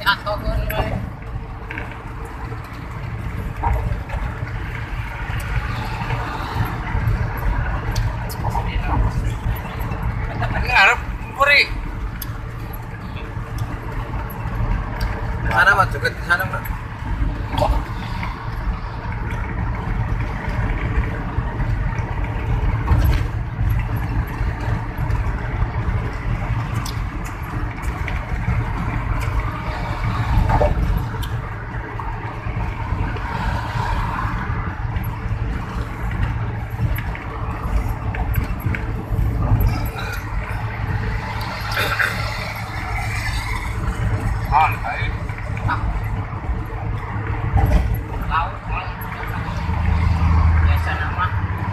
atokeun we. Ini ngarep puri. Sana mah deket sana mah. Santai. Laut mah. Biasa nama.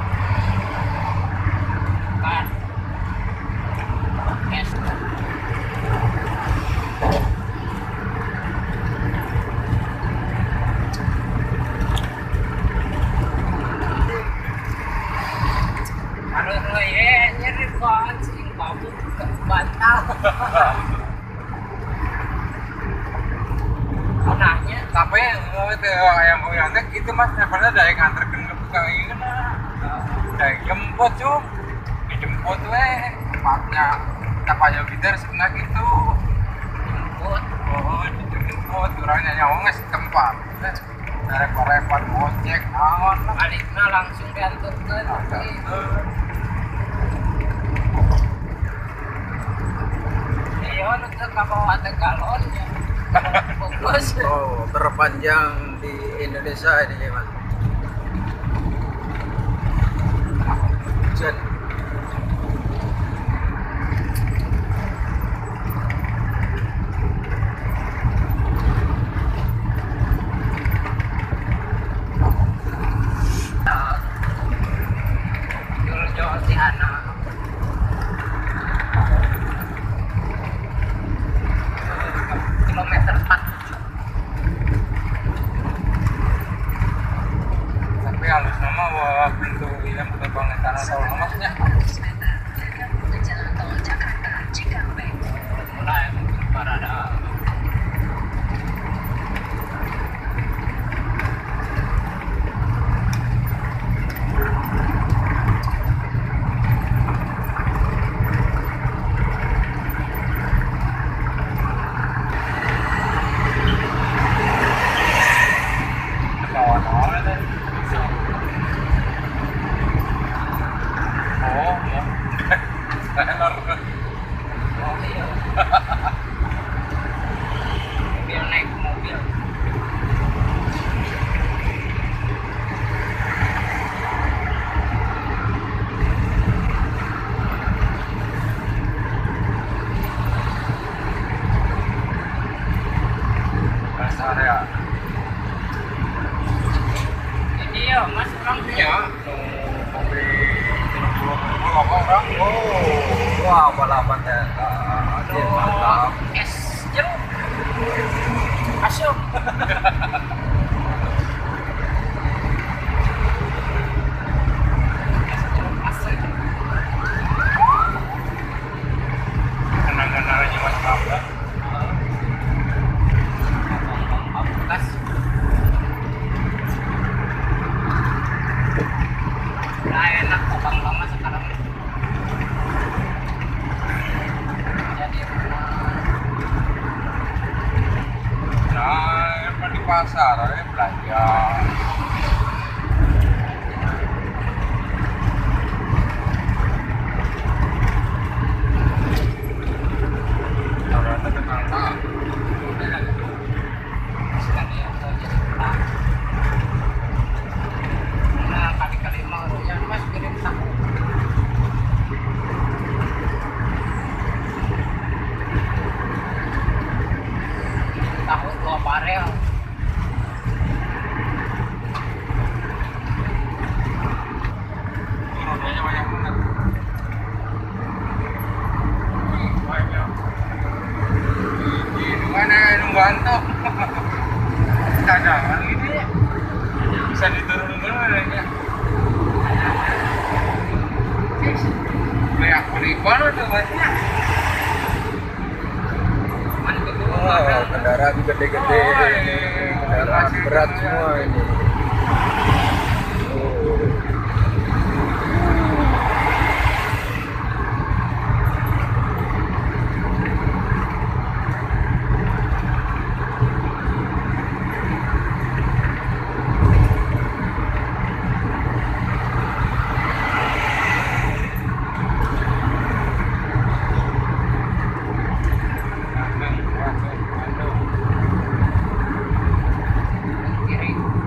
Kan. Yes. Aduh, nyeri banget sih, kamu bantal. Anaknya Tapi itu ayam teh gitu mas, daripada dari nganterkeun ke tukang ini dari jemput cuk, dijemput we tempatnya kapalnya gitar sebenarnya gitu. jemput. Oh dijemput, orangnya nyawa setempat. Repot-repot ngojek naon lah. Baliknya langsung dianturkeun. Iya, nu teu kabawa teh galonnya. Fokus. Oh terpanjang di Indonesia ini mas. Hujan. Jual si Hana. Kilometer 47. Tapi halus nama wah pintu yang penerbangan tanah tol masnya. Jalan tol Jakarta Cikampek. Mulai mungkin parada. Kawan-kawan teh. Oh ya. Enak. Oh iya. Mobil naik mobil. Rest area. Jadi ya mas orang Ya, kopi 30 orang. Oh, wah balapan ya. Mantap. es jeruk. Masuk. Es jeruk asli. Kenang-kenangannya mas Bangga. Bekas. Nah, enak abang lama sekarang. Jadi Nah, emang di pasar, belanja. Ternyata kenal tak. sekali ya jadi pulang. Nah, kali-kali mau ya mas kirim tahu. Tahu 2 barel. Rodanya banyak banget. Banyak. Di mana nunggu cadangan gitu ya. Bisa diturunkan adanya. Kayak ribuan atau banyak? Cuman kedua Oh, kendaraan kendaraan gede-gede ini, kendaraan berat semua ini. Oh. Kiri.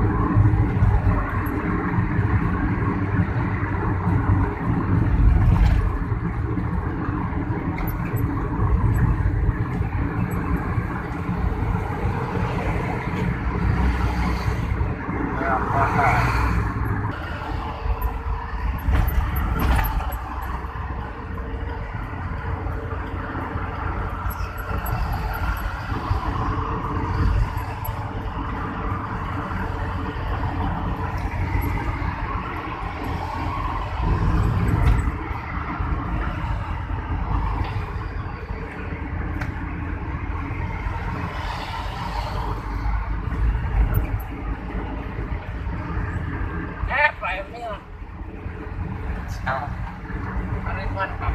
Pak Emil. Arifan Pak.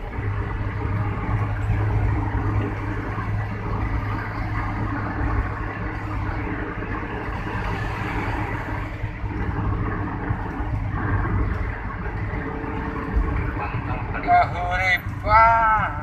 Pangkal kali. Kahuripan.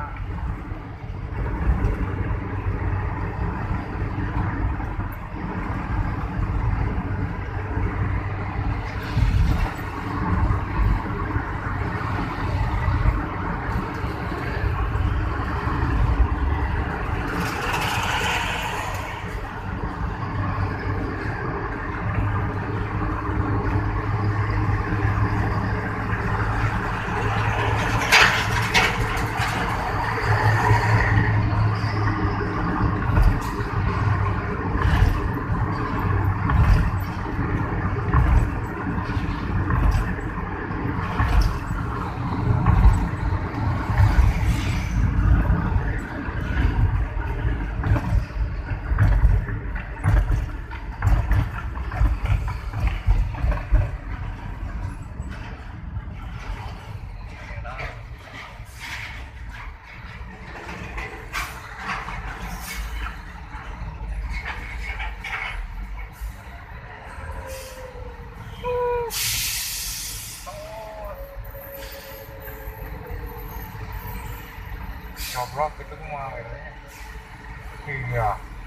Coblok itu semua akhirnya. Iya.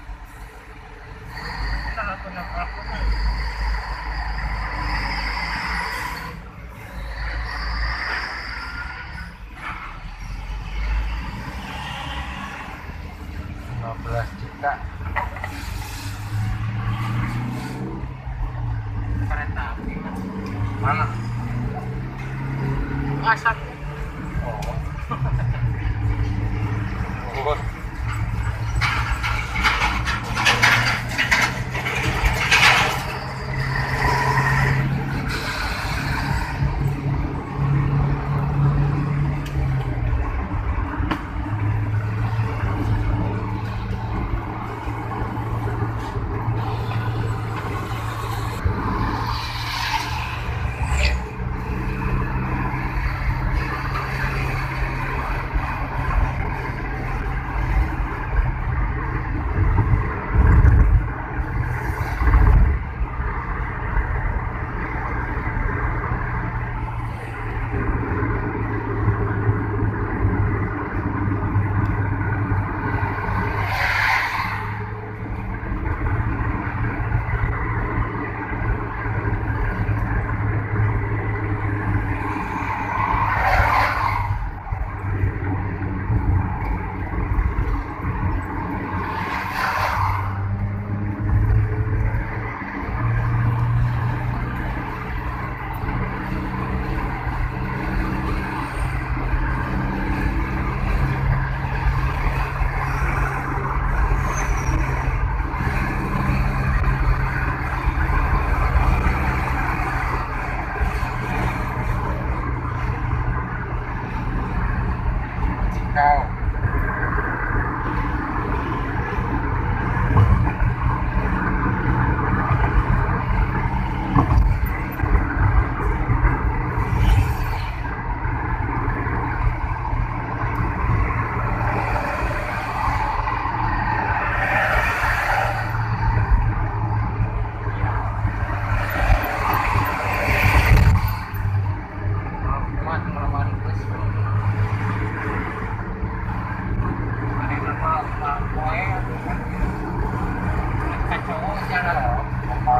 Nah, aku nabrak. Juta. Kereta api. Mana? Asap. Oh. Oh.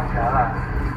masalah.